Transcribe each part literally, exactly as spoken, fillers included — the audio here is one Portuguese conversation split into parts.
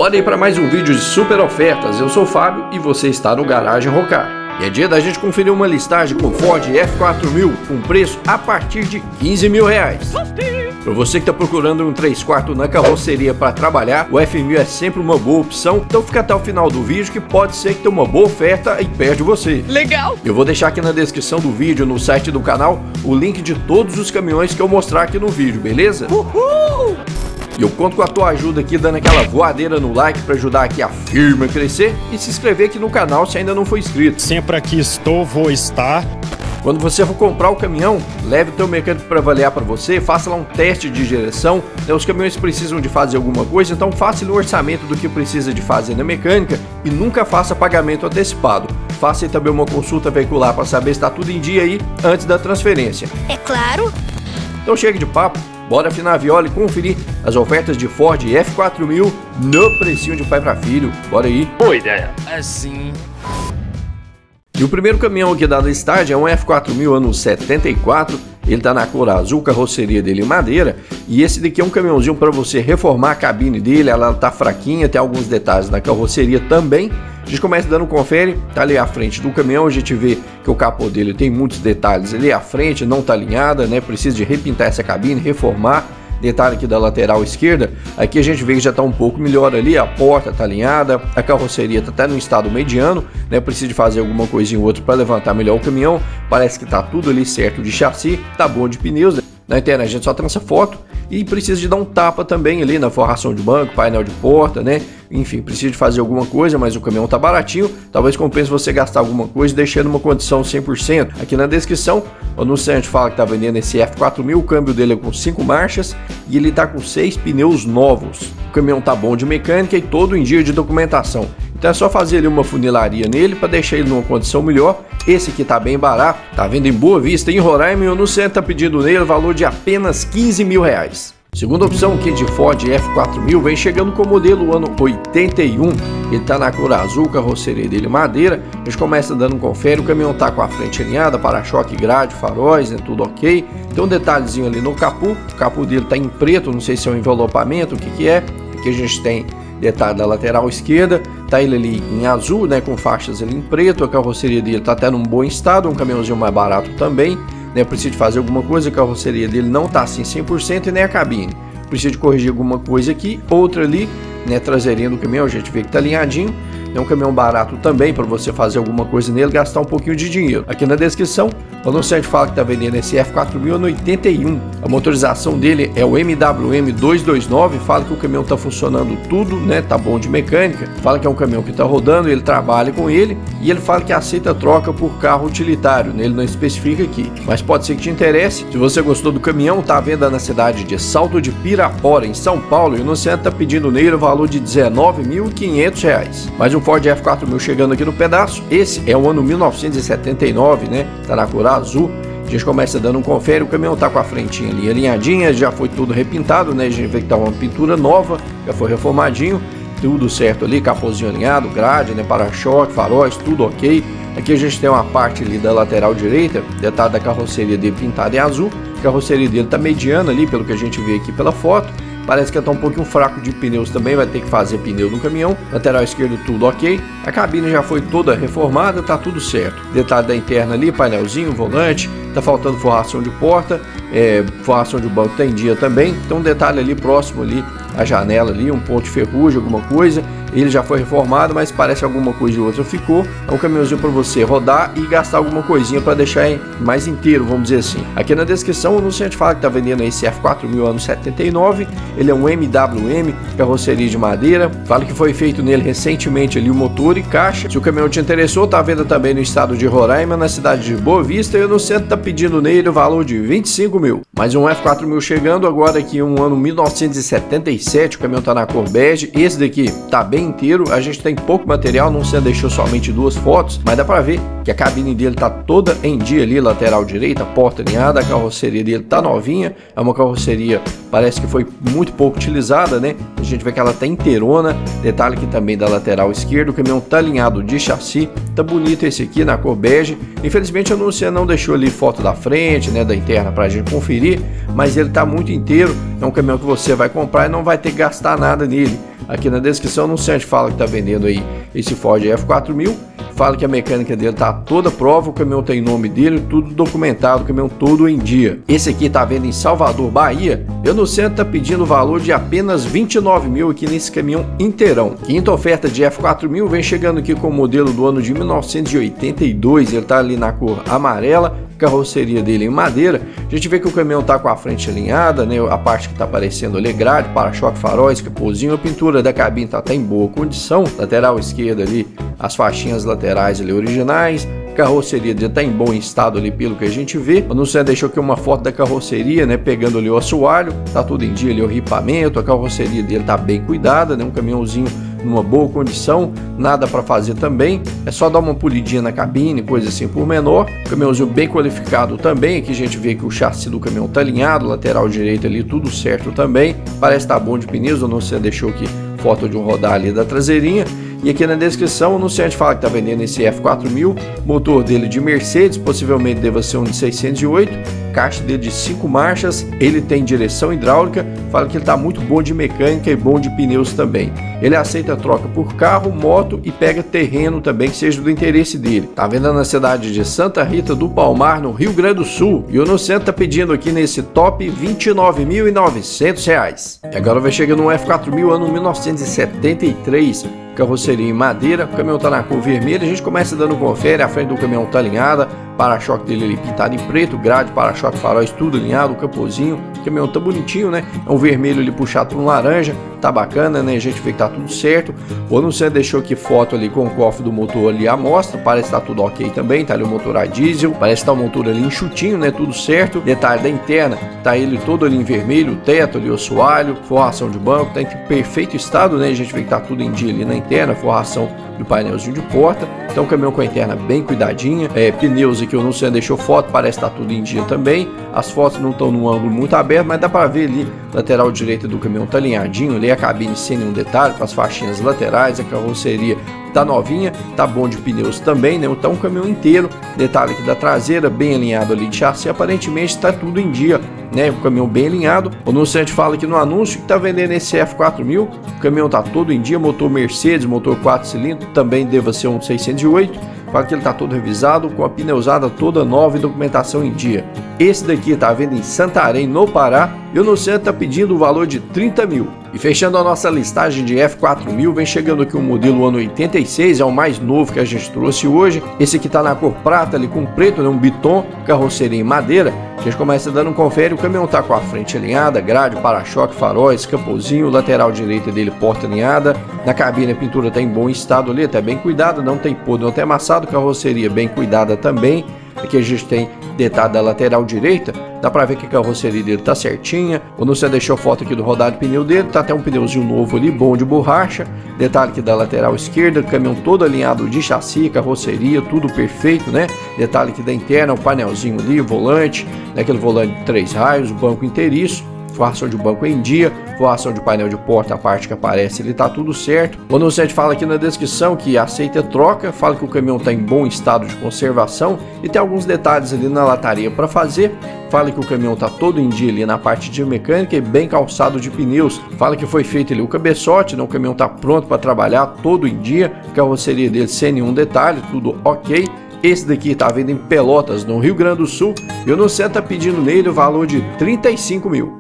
Bora aí para mais um vídeo de super ofertas. Eu sou o Fábio e você está no Garagem Rocar. E é dia da gente conferir uma listagem com Ford F quatro mil com preço a partir de quinze mil reais. Para você que está procurando um três quartos na carroceria para trabalhar, o F mil é sempre uma boa opção. Então fica até o final do vídeo que pode ser que tenha uma boa oferta aí perto de você. Legal! Eu vou deixar aqui na descrição do vídeo, no site do canal, o link de todos os caminhões que eu mostrar aqui no vídeo, beleza? Uhul! E eu conto com a tua ajuda aqui, dando aquela voadeira no like para ajudar aqui a firma a crescer e se inscrever aqui no canal se ainda não for inscrito. Sempre aqui estou, vou estar. Quando você for comprar o caminhão, leve o teu mecânico para avaliar para você, faça lá um teste de direção. Os caminhões precisam de fazer alguma coisa, então faça o orçamento do que precisa de fazer na mecânica e nunca faça pagamento antecipado. Faça aí também uma consulta veicular para saber se está tudo em dia aí antes da transferência. É claro! Então chega de papo. Bora afinar a viola e conferir as ofertas de Ford F quatro mil no precinho de pai para filho. Bora aí. Boa ideia. Assim. E o primeiro caminhão aqui da listagem é um F quatro mil ano setenta e quatro. Ele tá na cor azul, carroceria dele em madeira. E esse daqui é um caminhãozinho para você reformar a cabine dele. Ela tá fraquinha, tem alguns detalhes na carroceria também. A gente começa dando um confere, tá ali à frente do caminhão, a gente vê que o capô dele tem muitos detalhes ali à frente, não tá alinhada, né? Precisa de repintar essa cabine, reformar. Detalhe aqui da lateral esquerda, aqui a gente vê que já tá um pouco melhor ali, a porta tá alinhada, a carroceria tá até no estado mediano, né? Precisa de fazer alguma coisinha ou outra para levantar melhor o caminhão. Parece que tá tudo ali certo de chassi, tá bom de pneus, né? Na internet a gente só trança foto e precisa de dar um tapa também ali na forração de banco, painel de porta, né? Enfim, precisa de fazer alguma coisa, mas o caminhão tá baratinho. Talvez compense você gastar alguma coisa e deixar numa condição cem por cento. Aqui na descrição, o anunciante fala que tá vendendo esse F quatro mil, o câmbio dele é com cinco marchas e ele tá com seis pneus novos. O caminhão tá bom de mecânica e todo em dia de documentação. Então é só fazer ali uma funilaria nele para deixar ele numa condição melhor. Esse aqui tá bem barato, tá vendo em Boa Vista, em Roraima, e o anunciante tá pedindo nele o valor de apenas quinze mil reais. Segunda opção aqui de Ford F quatro mil vem chegando com o modelo ano oitenta e um. Ele tá na cor azul, carroceria dele madeira. A gente começa dando um confere, o caminhão tá com a frente alinhada, para-choque, grade, faróis, é tudo ok. Tem um detalhezinho ali no capô, o capô dele tá em preto, não sei se é um envelopamento, o que que é. Aqui a gente tem detalhe da lateral esquerda, tá ele ali em azul, né, com faixas ali em preto. A carroceria dele tá até num bom estado, um caminhãozinho mais barato também, né, precisa de fazer alguma coisa, a carroceria dele não tá assim cem por cento e nem a cabine. Precisa de corrigir alguma coisa aqui, outra ali, né, traseirinha do caminhão, a gente vê que tá alinhadinho. É um caminhão barato também para você fazer alguma coisa nele, gastar um pouquinho de dinheiro. Aqui na descrição, o anunciante fala que está vendendo esse F quatro mil no oitenta e um. A motorização dele é o M W M duzentos e vinte e nove. Fala que o caminhão está funcionando tudo, né? Tá bom de mecânica. Fala que é um caminhão que está rodando, ele trabalha com ele. E ele fala que aceita troca por carro utilitário, né? Ele não especifica aqui, mas pode ser que te interesse. Se você gostou do caminhão, tá à venda na cidade de Salto de Pirapora, em São Paulo. E o anunciante está pedindo nele o valor de dezenove mil e quinhentos reais. Mais um Ford F quatro mil chegando aqui no pedaço. Esse é o ano mil novecentos e setenta e nove, né? Tá na cor azul. A gente começa dando um confere, o caminhão tá com a frentinha ali alinhadinha, já foi tudo repintado, né? A gente vê que tá uma pintura nova, já foi reformadinho, tudo certo ali, capôzinho alinhado, grade, né? Para-choque, faróis, tudo ok. Aqui a gente tem uma parte ali da lateral direita, detalhe da carroceria dele pintada em azul. A carroceria dele tá mediana ali, pelo que a gente vê aqui pela foto. Parece que está um pouquinho fraco de pneus também, vai ter que fazer pneu no caminhão. Lateral esquerdo tudo ok. A cabine já foi toda reformada, tá tudo certo. Detalhe da interna ali, painelzinho, volante. Tá faltando forração de porta, é, forração de banco tá em dia também. Então um detalhe ali próximo ali, a janela ali, um ponto de ferrugem, alguma coisa. Ele já foi reformado, mas parece que alguma coisa ou outra ficou. É um caminhãozinho para você rodar e gastar alguma coisinha para deixar mais inteiro, vamos dizer assim. Aqui na descrição o anunciante fala que tá vendendo esse F quatro mil ano setenta e nove. Ele é um M W M, carroceria de madeira. Fala que foi feito nele recentemente ali o motor e caixa. Se o caminhão te interessou, tá à venda também no estado de Roraima, na cidade de Boa Vista. E o anunciante tá pedindo nele o valor de vinte e cinco mil. Mais um F quatro mil chegando agora aqui, um ano mil novecentos e setenta e sete. O caminhão tá na cor bege. Esse daqui tá bem inteiro, a gente tem pouco material, não se deixou somente duas fotos, mas dá para ver que a cabine dele tá toda em dia ali, lateral direita, porta alinhada, a carroceria dele tá novinha, é uma carroceria, parece que foi muito pouco utilizada, né? A gente vê que ela tá inteirona, detalhe aqui também da lateral esquerda, o caminhão tá alinhado de chassi, tá bonito esse aqui na cor bege. Infelizmente a anunciante não deixou ali foto da frente, né, da interna pra gente conferir, mas ele tá muito inteiro, é um caminhão que você vai comprar e não vai ter que gastar nada nele. aqui na descrição. O anunciante fala que tá vendendo aí esse Ford F quatro mil, fala que a mecânica dele tá toda prova, o caminhão tem nome dele, tudo documentado, o caminhão todo em dia. Esse aqui tá vendo em Salvador, Bahia, e o anunciante tá pedindo o valor de apenas vinte e nove mil aqui nesse caminhão inteirão. Quinta oferta de F quatro mil, vem chegando aqui com o modelo do ano de mil novecentos e oitenta e dois, ele tá ali na cor amarela, carroceria dele em madeira. A gente vê que o caminhão tá com a frente alinhada, né? A parte que tá aparecendo ali, grade, para-choque, faróis, capôzinho, a pintura da cabine tá até em boa condição, lateral esquerda ali, as faixinhas laterais ali originais, carroceria dele tá em bom estado ali pelo que a gente vê. O anunciante deixou aqui uma foto da carroceria, né, pegando ali o assoalho, tá tudo em dia ali, o ripamento, a carroceria dele tá bem cuidada, né, um caminhãozinho numa boa condição, nada para fazer também, é só dar uma polidinha na cabine, coisa assim por menor. Caminhãozinho bem qualificado também, aqui a gente vê que o chassi do caminhão tá alinhado, lateral direito ali, tudo certo também, parece estar tá bom de pneus. O anunciante deixou aqui foto de um rodar ali da traseirinha. E aqui na descrição o anunciante fala que está vendendo esse F quatro mil, motor dele de Mercedes, possivelmente deva ser um de seiscentos e oito, caixa dele de cinco marchas, ele tem direção hidráulica, fala que ele está muito bom de mecânica e bom de pneus também. Ele aceita troca por carro, moto e pega terreno também que seja do interesse dele. Está vendendo na cidade de Santa Rita do Palmar, no Rio Grande do Sul, e o anunciante está pedindo aqui nesse top vinte e nove mil e novecentos reais. E agora vai chegando um F quatro mil ano mil novecentos e setenta e três, carroceria em madeira, o caminhão tá na cor vermelha, a gente começa dando confere, a frente do caminhão tá alinhada, para-choque dele ali pintado em preto, grade, para-choque, faróis, tudo alinhado, o capôzinho, o caminhão tá bonitinho, né? É um vermelho ali puxado por um laranja, tá bacana, né? A gente vê que tá tudo certo. O anunciante deixou aqui foto ali com o cofre do motor ali à mostra, parece que tá tudo ok também, tá ali o motor a diesel, parece que tá o motor ali enxutinho, né? Tudo certo. Detalhe da interna, tá ele todo ali em vermelho, o teto ali, o assoalho, forração de banco, tá em perfeito estado, né? A gente vê que tá tudo em dia ali na interna, forração do painelzinho de porta, então o caminhão com a interna bem cuidadinha, é, pneus aqui o anunciante deixou foto, parece que tá tudo em dia também, as fotos não estão num ângulo muito aberto, mas dá para ver ali, lateral direita do caminhão tá alinhadinho, ali a cabine sem nenhum detalhe, com as faixinhas laterais, a carroceria tá novinha, tá bom de pneus também, né? Então o caminhão inteiro, detalhe aqui da traseira, bem alinhado ali de chassi, aparentemente tá tudo em dia, né? O caminhão bem alinhado. O anunciante fala aqui no anúncio que tá vendendo esse F quatro mil, o caminhão tá todo em dia, motor Mercedes, motor quatro cilindros, também deva ser um seiscentos e oito, fala que ele tá todo revisado, com a pneusada toda nova e documentação em dia. Esse daqui tá vendo em Santarém, no Pará, e o anunciante tá pedindo o valor de trinta mil. E fechando a nossa listagem de F quatro mil, vem chegando aqui um modelo ano oitenta e seis, é o mais novo que a gente trouxe hoje. Esse aqui tá na cor prata ali com preto, né, um biton, carroceria em madeira. A gente começa dando um confere, o caminhão tá com a frente alinhada, grade, para-choque, faróis, capôzinho, lateral direita dele porta alinhada. Na cabine a pintura tá em bom estado ali, até bem cuidada, não tem podre, não tem amassado, carroceria bem cuidada também. Aqui a gente tem detalhe da lateral direita, dá pra ver que a carroceria dele tá certinha. O anunciante deixou foto aqui do rodado de pneu dele, tá até um pneuzinho novo ali, bom de borracha. Detalhe aqui da lateral esquerda, o caminhão todo alinhado de chassi, carroceria, tudo perfeito, né? Detalhe aqui da interna, o painelzinho ali, o volante, né? Aquele volante de três raios, o banco inteiriço. Forração de banco em dia, forração de painel de porta, a parte que aparece ele tá tudo certo. O anunciante fala aqui na descrição que aceita troca, fala que o caminhão tá em bom estado de conservação e tem alguns detalhes ali na lataria para fazer. Fala que o caminhão tá todo em dia ali na parte de mecânica e bem calçado de pneus. Fala que foi feito ali o cabeçote, né? O caminhão tá pronto para trabalhar todo em dia, carroceria dele sem nenhum detalhe, tudo ok. Esse daqui tá vendo em Pelotas, no Rio Grande do Sul, e o anunciante tá pedindo nele o valor de trinta e cinco mil.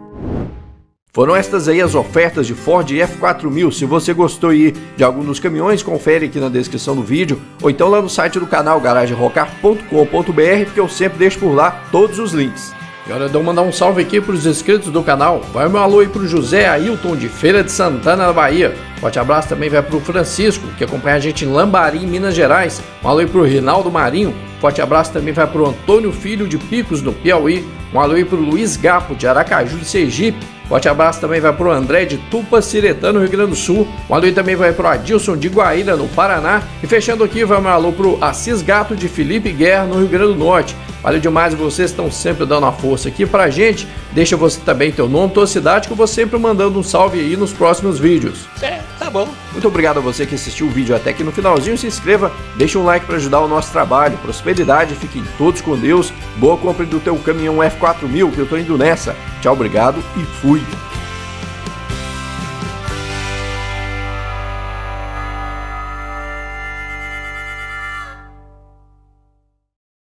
Foram estas aí as ofertas de Ford F quatro mil. Se você gostou aí de algum dos caminhões, confere aqui na descrição do vídeo, ou então lá no site do canal garagem rocar ponto com ponto br, porque eu sempre deixo por lá todos os links. E olha, eu vou mandar um salve aqui para os inscritos do canal. Vai meu alô aí para o José Ailton de Feira de Santana, na Bahia. Forte abraço também vai para o Francisco, que acompanha a gente em Lambari, em Minas Gerais. Um alô aí para o Rinaldo Marinho. Forte abraço também vai para o Antônio Filho de Picos, no Piauí. Um alô aí para o Luiz Gapo, de Aracaju, de Sergipe. Forte abraço também vai para o André de Tupaciretã, no Rio Grande do Sul. Um alô aí também vai para o Adilson de Guaíra, no Paraná. E fechando aqui, vai um alô para o Assis Gato de Felipe Guerra, no Rio Grande do Norte. Valeu demais, vocês estão sempre dando a força aqui pra gente. Deixa você também teu nome, tua cidade, que eu vou sempre mandando um salve aí nos próximos vídeos. É, tá bom. Muito obrigado a você que assistiu o vídeo até aqui no finalzinho. Se inscreva, deixa um like para ajudar o nosso trabalho. Prosperidade, fiquem todos com Deus. Boa compra do teu caminhão F quatro mil, que eu tô indo nessa. Tchau, obrigado e fui.